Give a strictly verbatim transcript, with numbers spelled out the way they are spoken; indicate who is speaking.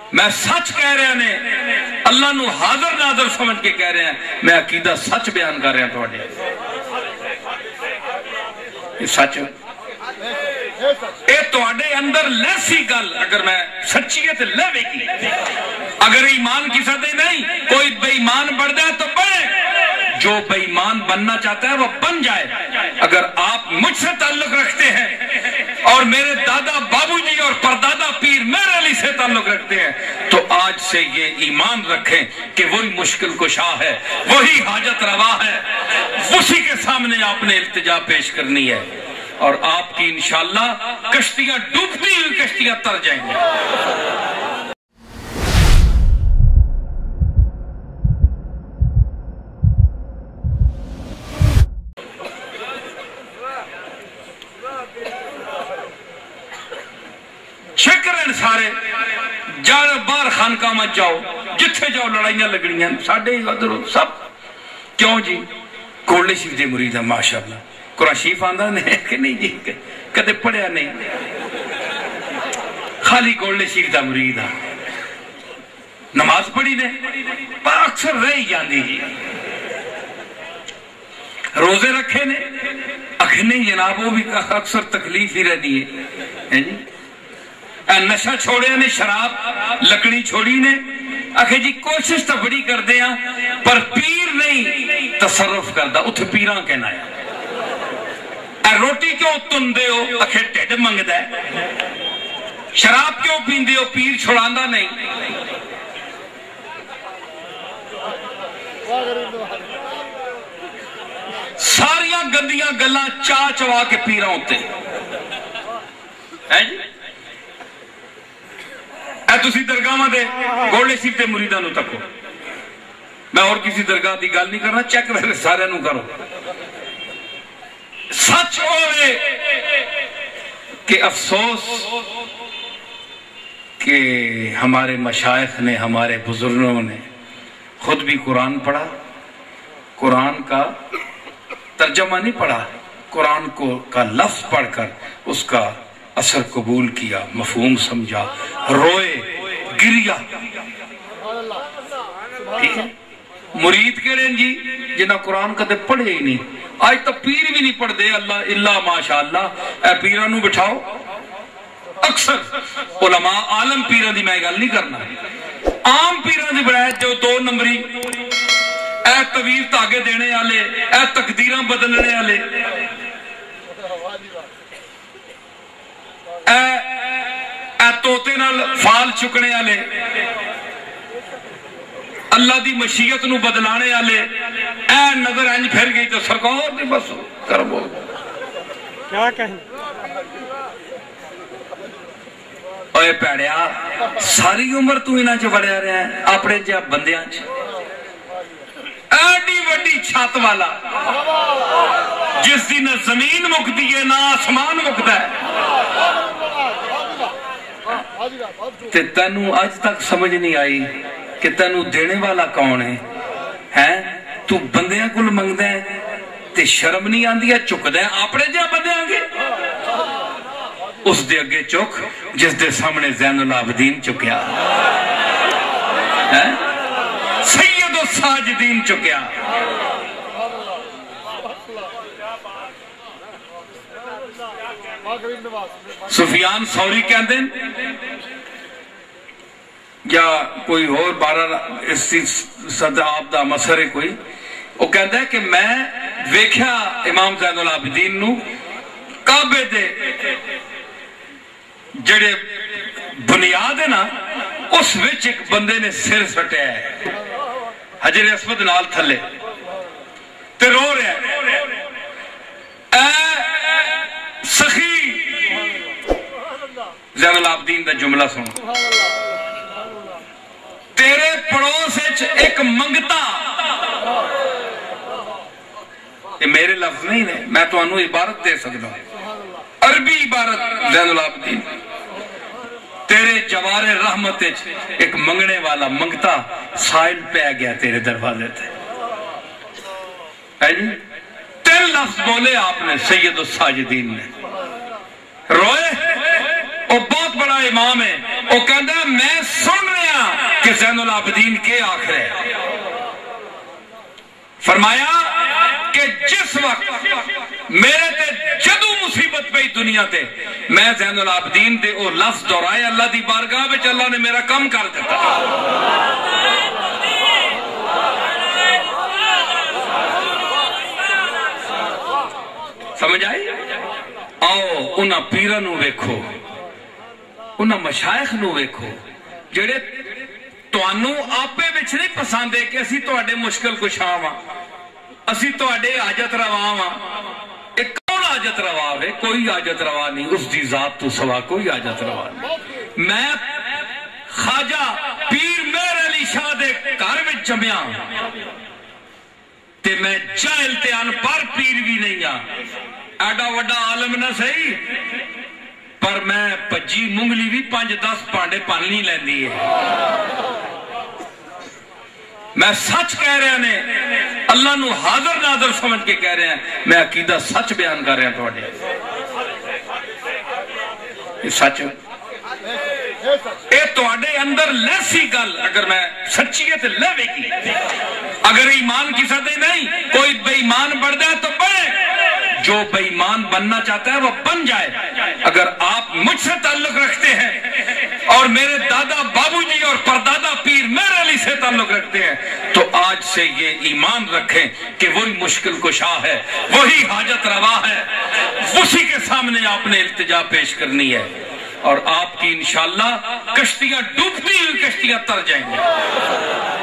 Speaker 1: میں سچ کہہ رہے نے اللہ نو حاضر ناظر سمجھ کے کہہ رہے ہیں میں عقیدہ سچ بیان کر رہے ہیں تھوڑے یہ سچ اے تھوڑے اندر لیسی گل اگر میں سچیت لے کی اگر ایمان کی سطح نہیں کوئی بے ایمان بڑھ جائے تو بڑھے جو بے ایمان بننا چاہتا ہے وہ بن جائے اگر آپ مجھ سے تعلق رکھتے ہیں اور میرے دادا بابو جی اور پردادا پیر میرے علی سے تعلق رکھتے ہیں تو آج سے یہ ایمان رکھیں کہ وہی مشکل کشا ہے وہی حاجت روا ہے اسی کے سامنے آپ نے التجا پیش کرنی ہے اور آپ کی انشاءاللہ کشتیاں ڈوبتی ہوئی کشتیاں تر جائیں گے شکرن سارے جار بار خانقاہ مت جاؤ جتھے جاؤ لڑائیاں لگنی ہیں ساڑھے ادھر سب کیوں جی کولے شریف دے مرید ہیں ماشاءاللہ قرآن شریف آندہ نہیں کہ نہیں جی کدے پڑھیا نہیں خالی کولے شریف دا مرید ہے نماز پڑھی نے پر اکثر رہی جاندی جی روزے رکھے نے اکھنے جناب وہ بھی اکثر تکلیف ہی رہنی ہے نشہ چھوڑے نے شراب لکڑی چھوڑی نے آخے جی کوشش تو بڑی کر دیا پر پیر نہیں تصرف کردہ اتھ پیران کہنا ہے روٹی کیوں تن دے ہو آخے ٹیڈ منگ دے شراب کیوں پین دے ہو پیر چھوڑاندہ نہیں ساریاں گندیاں گلاں چاہ چوا کے پیران ہوتے ہے جی اے تسی درگاہ میں دے گوڑے سیتے مریدہ نو تکو میں اور کسی درگاہ دی گال نہیں کرنا چیک میں سارے نو کرو سچ ہوئے کہ افسوس کہ ہمارے مشائخ نے ہمارے بزرگوں نے خود بھی قرآن پڑھا قرآن کا ترجمہ نہیں پڑھا قرآن کو کا لفظ پڑھ کر اس کا اثر قبول کیا مفہوم سمجھا روئے گریا ٹھیک ہے مرید کہڑے جی جنہاں قرآن کدے پڑھے ہی نہیں آج تو پیر بھی نہیں پڑھ دے اللہ اللہ ماشاءاللہ اے پیرانو بٹھاؤ اکثر علماء عالم پیران دی میں گل نہیں کرنا عام پیران دی بڑھائے جو دو نمبری اے طویل تاگے دینے والے اے تقدیراں بدلنے والے اے اے توتے نال فال چکنے والے اللہ دی مشیت نو بدلانے والے اے نظر انج پھر گئی تو سرکار دی بس کر بول
Speaker 2: کیا کہیں
Speaker 1: اوے پیڑیا ساری عمر تو انہاں چ وڑیا رہیا ہے اپنے جا بندیاں چ ایڈی وڈی چھت والا جس دی نہ زمین مکتی ہے نہ آسمان مکتا ہے تے تینوں آج تک سمجھ نہیں آئی کہ تینوں دینے والا کون ہے ہیں تو بندیاں کل منگ دیں تے شرم نہیں آن دیا چک دیں اپنے جا بندے آنگے اس دے اگے چک جس دے سامنے زین العابدین چکیا سید الساجدین چکیا سفیان ثوری کہندے یا کوئی اور بارہ اس صدر آپ دا مسئلہ کوئی وہ کہندہ ہے کہ میں ویکھیا امام زین العابدین نو کعبے دے جڑے بنیاد ہے نا اس وچ ایک بندے نے سر سٹیا ہے حجر اسود نال تھلے تے رو رہا ہے اے سخی زین العابدین دا جملہ سنو تیرے پڑوس ایک منگتا یہ میرے لفظ نہیں ہے میں تو انہوں عبارت دے سکتا ہوں عربی عبارت زین العابدین تیرے جوار رحمت ایک منگنے والا منگتا سائل پہ آ گیا تیرے دروازے تھے تین لفظ بولے آپ نے سید الساجدین نے روئے وہ بہت بڑا امام ہے وہ کہتا ہے میں سن رہا زین العابدین کے آخر ہے. فرمایا کہ جس وقت میرے تے جدو مصیبت پئی دنیا تے میں زین العابدین دے او لفظ دہرائے اللہ دی بارگاہ وچ اللہ نے میرا کم کر دیتا. سمجھ آئی؟ آؤ انہاں پیراں نو ویکھو، انہاں مشائخ نو ویکھو جڑے تانوں آپے وچ نہیں پسند ہے کہ اسی تواڈے مشکل کشا واں، اسی تواڈے حاجت روا واں. ایک کون حاجت روا ہے؟ کوئی حاجت روا نہیں، اس دی ذات تو سوا کوئی حاجت روا نہیں. میں خواجہ پیر مہر علی شاہ دے گھر وچ جمیا تے میں جاہل تے ان پر پیر بھی نہیں ہاں، ایڈا وڈا عالم نہ صحیح، پر میں پجی مونگلی بھی پانچ دس پانڈے پانی لیندی ہے. میں سچ کہہ رہے نے، اللہ نو حاضر ناظر سمجھ کے کہہ رہے ہیں، میں عقیدہ سچ بیان کر رہا ہوں. یہ سچ اے تواڈے اندر لیسی گل اگر میں سچیت لے ویکھی، اگر ایمان کی سطح نہیں کوئی بے ایمان بڑھ جائے تو بڑھے، جو بے ایمان بننا چاہتا ہے وہ بن جائے. اگر آپ مجھ سے تعلق رکھتے ہیں اور میرے دادا بابو جی اور پردادا پیر مہر علی سے تعلق رکھتے ہیں تو آج سے یہ ایمان رکھیں کہ وہی مشکل کشا ہے، وہی حاجت روا ہے، اسی کے سامنے آپ نے التجا پیش کرنی ہے اور آپ کی انشاءاللہ کشتیاں ڈوبتی ہوئی کشتیاں تر جائیں گے.